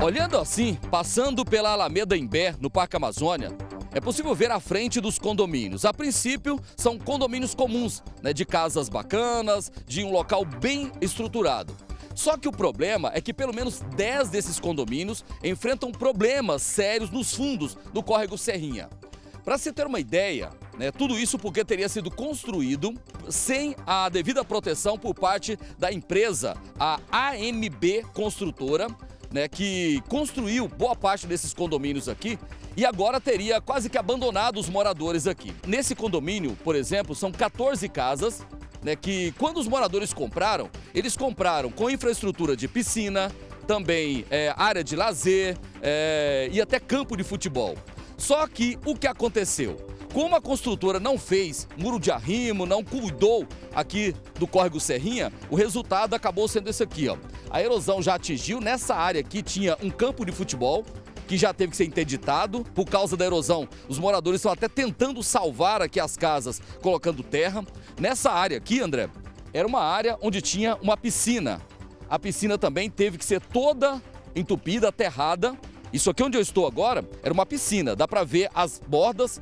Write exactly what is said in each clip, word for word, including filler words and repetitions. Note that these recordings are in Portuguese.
Olhando assim, passando pela Alameda Imbé, no Parque Amazônia, é possível ver a frente dos condomínios. A princípio, são condomínios comuns, né, de casas bacanas, de um local bem estruturado. Só que o problema é que pelo menos dez desses condomínios enfrentam problemas sérios nos fundos do córrego Serrinha. Para se ter uma ideia, né, tudo isso porque teria sido construído sem a devida proteção por parte da empresa, a A M B Construtora, né, que construiu boa parte desses condomínios aqui e agora teria quase que abandonado os moradores aqui. Nesse condomínio, por exemplo, são quatorze casas, né, que quando os moradores compraram, eles compraram com infraestrutura de piscina, também é, área de lazer é, e até campo de futebol. Só que o que aconteceu? Como a construtora não fez muro de arrimo, não cuidou aqui do córrego Serrinha, o resultado acabou sendo esse aqui, ó. A erosão já atingiu, nessa área aqui tinha um campo de futebol, que já teve que ser interditado por causa da erosão. Os moradores estão até tentando salvar aqui as casas, colocando terra. Nessa área aqui, André, era uma área onde tinha uma piscina. A piscina também teve que ser toda entupida, aterrada. Isso aqui onde eu estou agora era uma piscina, dá para ver as bordas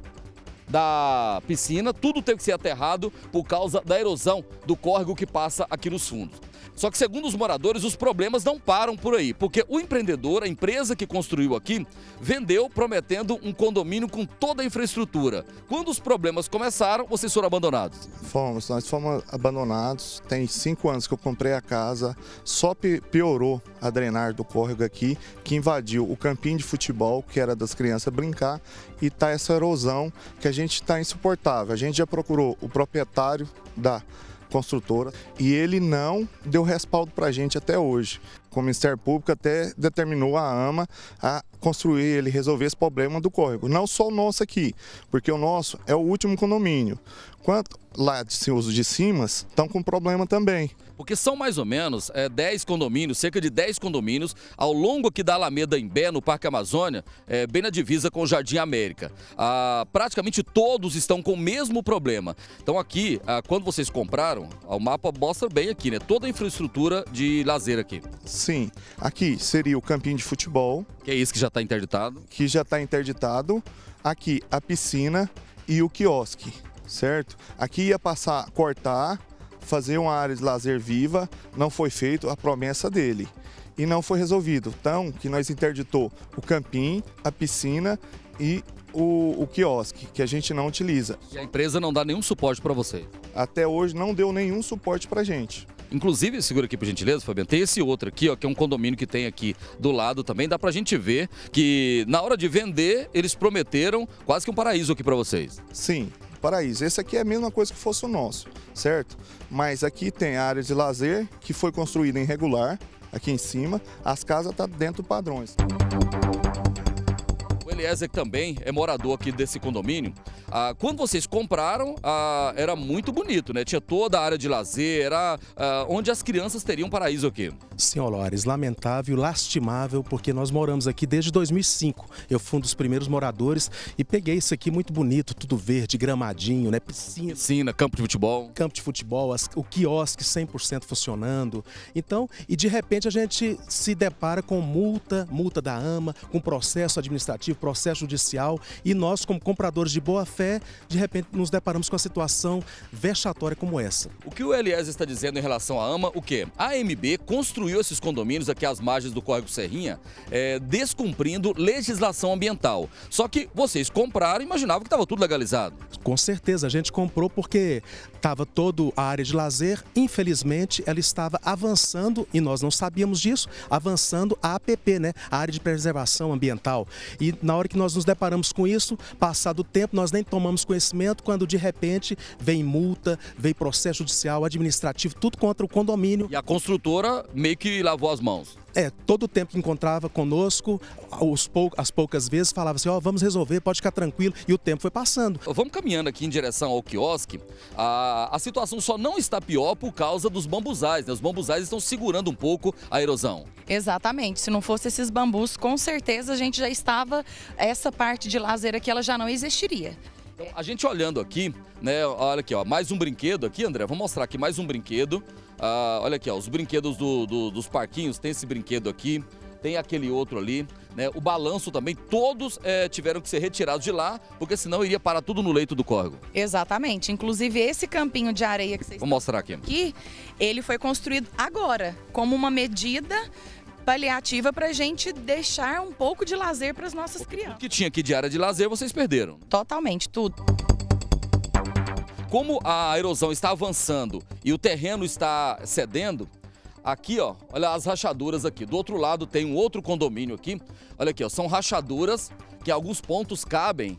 da piscina, tudo teve que ser aterrado por causa da erosão do córrego que passa aqui nos fundos. Só que, segundo os moradores, os problemas não param por aí, porque o empreendedor, a empresa que construiu aqui, vendeu prometendo um condomínio com toda a infraestrutura. Quando os problemas começaram, vocês foram abandonados? Fomos, nós fomos abandonados. Tem cinco anos que eu comprei a casa, só piorou a drenagem do córrego aqui, que invadiu o campinho de futebol, que era das crianças brincar, e tá essa erosão que a gente está insuportável. A gente já procurou o proprietário da construtora e ele não deu respaldo para a gente até hoje. O Ministério Público até determinou a AMA a construir, ele resolver esse problema do córrego. Não só o nosso aqui, porque o nosso é o último condomínio. Quanto lá de, os de cima estão com problema também. Porque são mais ou menos é, dez condomínios, cerca de dez condomínios, ao longo aqui da Alameda Imbé, no Parque Amazônia, é, bem na divisa com o Jardim América. Ah, praticamente todos estão com o mesmo problema. Então aqui, ah, quando vocês compraram, o mapa mostra bem aqui, né? Toda a infraestrutura de lazer aqui. Sim, aqui seria o campinho de futebol. Que é isso que já está interditado? Que já está interditado. Aqui a piscina e o quiosque, certo? Aqui ia passar, cortar, fazer uma área de lazer viva, não foi feito a promessa dele e não foi resolvido. Então, que nós interditou o campinho, a piscina e o, o quiosque, que a gente não utiliza. E a empresa não dá nenhum suporte para você? Até hoje não deu nenhum suporte para a gente. Inclusive, segura aqui por gentileza, Fabiano, tem esse outro aqui, ó, que é um condomínio que tem aqui do lado também. Dá pra gente ver que na hora de vender, eles prometeram quase que um paraíso aqui para vocês. Sim, paraíso. Esse aqui é a mesma coisa que fosse o nosso, certo? Mas aqui tem a área de lazer, que foi construída em regular, aqui em cima. As casas estão dentro dos padrões. O Eliezer também é morador aqui desse condomínio. Ah, quando vocês compraram, ah, era muito bonito, né? Tinha toda a área de lazer, era ah, onde as crianças teriam um paraíso aqui. Sim, Olores, lamentável, lastimável, porque nós moramos aqui desde dois mil e cinco. Eu fui um dos primeiros moradores e peguei isso aqui muito bonito, tudo verde, gramadinho, né? Piscina. Piscina, campo de futebol. Campo de futebol, as, o quiosque cem por cento funcionando. Então, e de repente a gente se depara com multa, multa da AMA, com processo administrativo, processo judicial, e nós, como compradores de boa fé, de repente nos deparamos com uma situação vexatória como essa. O que o Eliezer está dizendo em relação à AMA, o quê? A A M B construiu esses condomínios aqui às margens do córrego Serrinha, é, descumprindo legislação ambiental. Só que vocês compraram e imaginavam que estava tudo legalizado. Com certeza, a gente comprou porque estava toda a área de lazer, infelizmente ela estava avançando, e nós não sabíamos disso, avançando a APP, né? A área de preservação ambiental. E na hora que nós nos deparamos com isso, passado o tempo, nós nem tomamos conhecimento, quando de repente vem multa, vem processo judicial, administrativo, tudo contra o condomínio. E a construtora meio que lavou as mãos. É, todo o tempo que encontrava conosco, os pou, as poucas vezes falava assim, ó, oh, vamos resolver, pode ficar tranquilo, e o tempo foi passando. Vamos caminhando aqui em direção ao quiosque. A, a situação só não está pior por causa dos bambuzais, né? Os bambuzais estão segurando um pouco a erosão. Exatamente, se não fosse esses bambus, com certeza a gente já estava, essa parte de lazer aqui, ela já não existiria. Então, a gente olhando aqui, né, olha aqui, ó, mais um brinquedo aqui, André, vou mostrar aqui mais um brinquedo. Ah, olha aqui, ó, os brinquedos do, do, dos parquinhos, tem esse brinquedo aqui, tem aquele outro ali, né? O balanço também, todos é, tiveram que ser retirados de lá, porque senão iria parar tudo no leito do córrego. Exatamente. Inclusive esse campinho de areia que vocês Vou mostrar aqui. aqui, ele foi construído agora, como uma medida paliativa para a gente deixar um pouco de lazer para as nossas crianças. O que tinha aqui de área de lazer, vocês perderam. Totalmente, tudo. Como a erosão está avançando e o terreno está cedendo, aqui, ó, olha as rachaduras aqui. Do outro lado tem um outro condomínio aqui. Olha aqui, ó, são rachaduras que em alguns pontos cabem.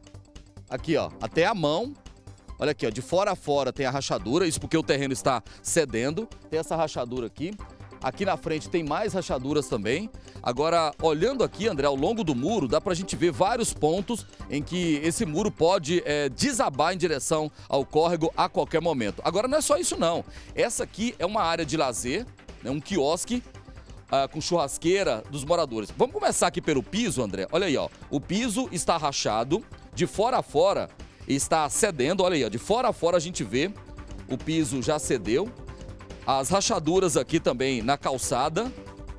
Aqui, ó, até a mão. Olha aqui, ó, de fora a fora tem a rachadura, isso porque o terreno está cedendo. Tem essa rachadura aqui. Aqui na frente tem mais rachaduras também. Agora, olhando aqui, André, ao longo do muro, dá pra gente ver vários pontos em que esse muro pode é, desabar em direção ao córrego a qualquer momento. Agora, não é só isso não. Essa aqui é uma área de lazer, né, um quiosque ah, com churrasqueira dos moradores. Vamos começar aqui pelo piso, André. Olha aí, ó. O piso está rachado, de fora a fora está cedendo. Olha aí, ó. De fora a fora a gente vê o piso já cedeu. As rachaduras aqui também na calçada.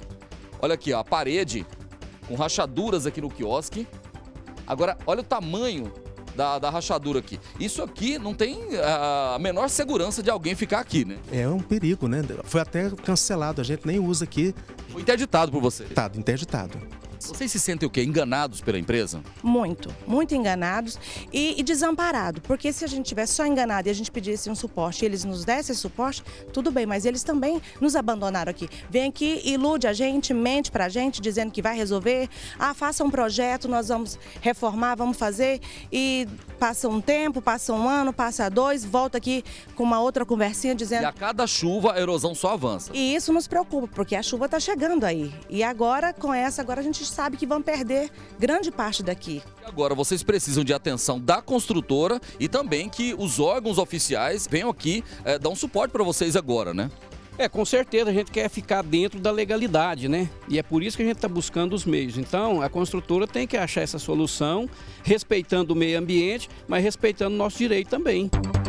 Olha aqui, ó, a parede com rachaduras aqui no quiosque. Agora, olha o tamanho da, da rachadura aqui. Isso aqui não tem a menor segurança de alguém ficar aqui, né? É um perigo, né? Foi até cancelado, a gente nem usa aqui. Foi interditado por você. Tá, interditado. Vocês se sentem o quê? Enganados pela empresa? Muito, muito enganados e, e desamparados, porque se a gente tivesse só enganado e a gente pedisse um suporte e eles nos dessem esse suporte, tudo bem, mas eles também nos abandonaram aqui. Vem aqui, ilude a gente, mente pra gente, dizendo que vai resolver, ah, faça um projeto, nós vamos reformar, vamos fazer, e passa um tempo, passa um ano, passa dois, volta aqui com uma outra conversinha dizendo... E a cada chuva a erosão só avança. E isso nos preocupa, porque a chuva tá chegando aí. E agora, com essa, agora a gente sabe que vão perder grande parte daqui. Agora vocês precisam de atenção da construtora e também que os órgãos oficiais venham aqui é, dar um suporte para vocês agora, né? É, com certeza a gente quer ficar dentro da legalidade, né? E é por isso que a gente está buscando os meios. Então, a construtora tem que achar essa solução, respeitando o meio ambiente, mas respeitando o nosso direito também.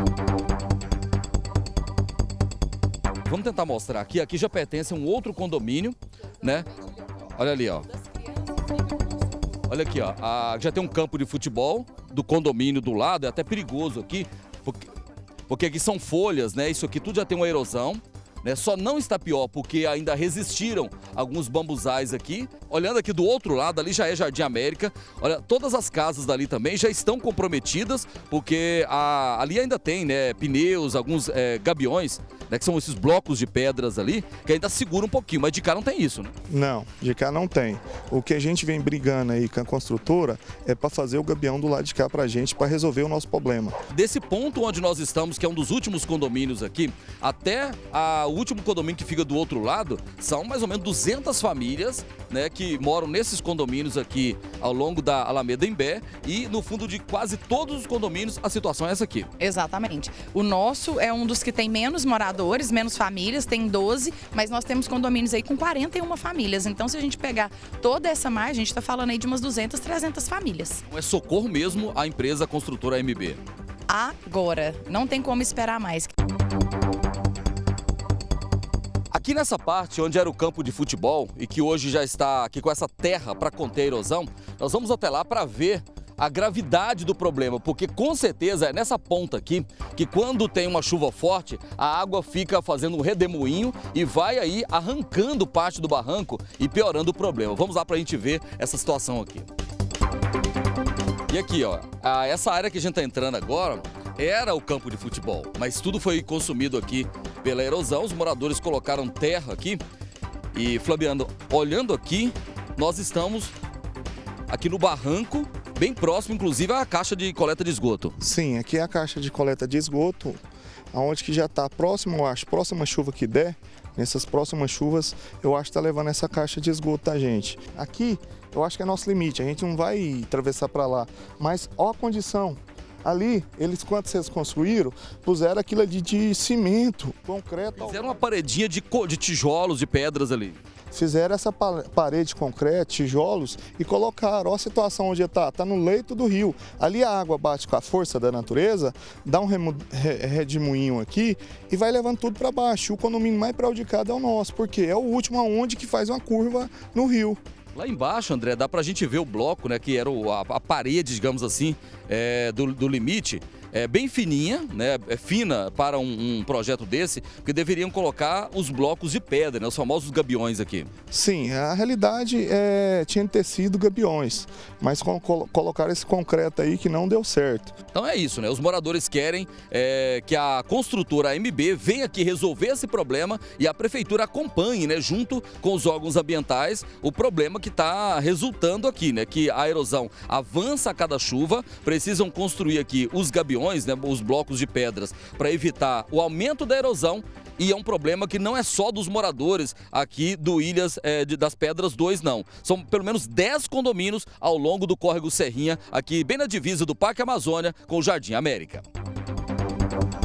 Vamos tentar mostrar aqui. Aqui já pertence a um outro condomínio, né? Olha ali, ó. Olha aqui, ó. A, já tem um campo de futebol do condomínio do lado. É até perigoso aqui, porque, porque aqui são folhas, né? Isso aqui tudo já tem uma erosão, né? Só não está pior porque ainda resistiram alguns bambuzais aqui. Olhando aqui do outro lado, ali já é Jardim América. Olha, todas as casas dali também já estão comprometidas, porque a, ali ainda tem, né, pneus, alguns é, gabiões, né, que são esses blocos de pedras ali, que ainda seguram um pouquinho, mas de cá não tem isso, né? Não, de cá não tem. O que a gente vem brigando aí com a construtora é para fazer o gabião do lado de cá pra gente, para resolver o nosso problema. Desse ponto onde nós estamos, que é um dos últimos condomínios aqui, até a, o último condomínio que fica do outro lado, são mais ou menos duzentas famílias, né, que moram nesses condomínios aqui ao longo da Alameda Imbé, e no fundo de quase todos os condomínios a situação é essa aqui. Exatamente. O nosso é um dos que tem menos moradores, menos famílias, tem doze, mas nós temos condomínios aí com quarenta e uma famílias. Então, se a gente pegar toda essa margem, a gente está falando aí de umas duzentas, trezentas famílias. Então é socorro mesmo a empresa construtora A M B. Agora, não tem como esperar mais. Aqui nessa parte onde era o campo de futebol e que hoje já está aqui com essa terra para conter a erosão, nós vamos até lá para ver a gravidade do problema, porque com certeza é nessa ponta aqui que quando tem uma chuva forte, a água fica fazendo um redemoinho e vai aí arrancando parte do barranco e piorando o problema. Vamos lá para a gente ver essa situação aqui. E aqui, ó, essa área que a gente está entrando agora era o campo de futebol, mas tudo foi consumido aqui pela erosão. Os moradores colocaram terra aqui e, Flaviano, olhando aqui, nós estamos aqui no barranco, bem próximo, inclusive, à caixa de coleta de esgoto. Sim, aqui é a caixa de coleta de esgoto, aonde que já está próximo, eu acho, próxima chuva que der, nessas próximas chuvas, eu acho que está levando essa caixa de esgoto da gente. Aqui, eu acho que é nosso limite, a gente não vai atravessar para lá, mas ó a condição. Ali, eles, quando vocês construíram, puseram aquilo ali de cimento, concreto. Fizeram uma paredinha de, de tijolos, de pedras ali. fizeram essa parede de concreto, tijolos e colocaram. Olha a situação onde está, está no leito do rio. Ali a água bate com a força da natureza, dá um redemoinho aqui e vai levando tudo para baixo. O condomínio mais prejudicado é o nosso, porque é o último aonde que faz uma curva no rio. Lá embaixo, André, dá pra gente ver o bloco, né, que era o, a, a parede, digamos assim, é, do, do limite. É bem fininha, né? É fina para um, um projeto desse, porque deveriam colocar os blocos de pedra, né? Os famosos gabiões aqui. Sim, a realidade é, tinha que ter sido gabiões, mas com, col colocaram esse concreto aí que não deu certo. Então é isso, né? Os moradores querem é, que a construtora A M B venha aqui resolver esse problema e a prefeitura acompanhe, né, junto com os órgãos ambientais, o problema que está resultando aqui, né? Que a erosão avança a cada chuva, precisam construir aqui os gabiões, né, os blocos de pedras, para evitar o aumento da erosão. E é um problema que não é só dos moradores aqui do Ilhas é, de, das Pedras dois, não. São pelo menos dez condomínios ao longo do córrego Serrinha, aqui bem na divisa do Parque Amazônia com o Jardim América.